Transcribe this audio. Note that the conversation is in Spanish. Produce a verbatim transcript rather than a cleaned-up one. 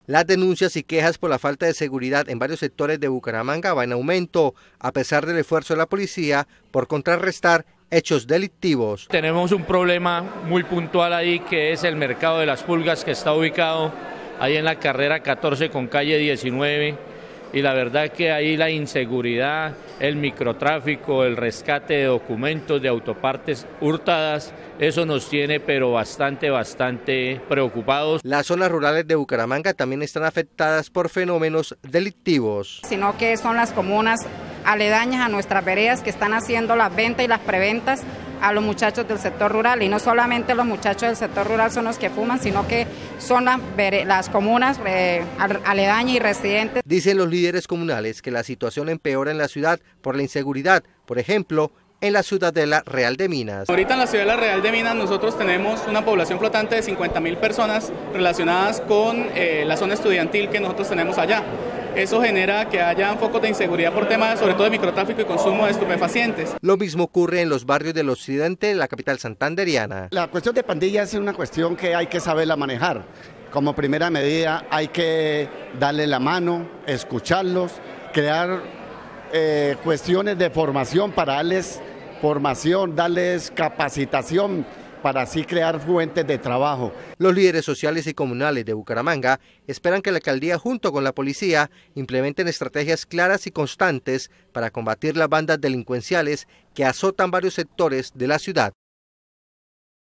Las denuncias y quejas por la falta de seguridad en varios sectores de Bucaramanga van en aumento, a pesar del esfuerzo de la policía por contrarrestar hechos delictivos. Tenemos un problema muy puntual ahí, que es el mercado de las pulgas, que está ubicado ahí en la carrera catorce con calle diecinueve, y la verdad que ahí la inseguridad, el microtráfico, el rescate de documentos, de autopartes hurtadas, eso nos tiene pero bastante, bastante preocupados. Las zonas rurales de Bucaramanga también están afectadas por fenómenos delictivos. Sino que son las comunas aledañas a nuestras veredas que están haciendo las ventas y las preventas a los muchachos del sector rural, y no solamente los muchachos del sector rural son los que fuman, sino que son las, las comunas eh, aledañas y residentes. Dicen los líderes comunales que la situación empeora en la ciudad por la inseguridad, por ejemplo, en la ciudadela Real de Minas. Ahorita en la ciudadela Real de Minas nosotros tenemos una población flotante de cincuenta mil personas relacionadas con eh, la zona estudiantil que nosotros tenemos allá. Eso genera que haya focos de inseguridad por temas sobre todo de microtráfico y consumo de estupefacientes. Lo mismo ocurre en los barrios del occidente de la capital santanderiana. La cuestión de pandillas es una cuestión que hay que saberla manejar. Como primera medida hay que darle la mano, escucharlos, crear eh, cuestiones de formación para darles formación, darles capacitación, para así crear fuentes de trabajo. Los líderes sociales y comunales de Bucaramanga esperan que la alcaldía junto con la policía implementen estrategias claras y constantes para combatir las bandas delincuenciales que azotan varios sectores de la ciudad.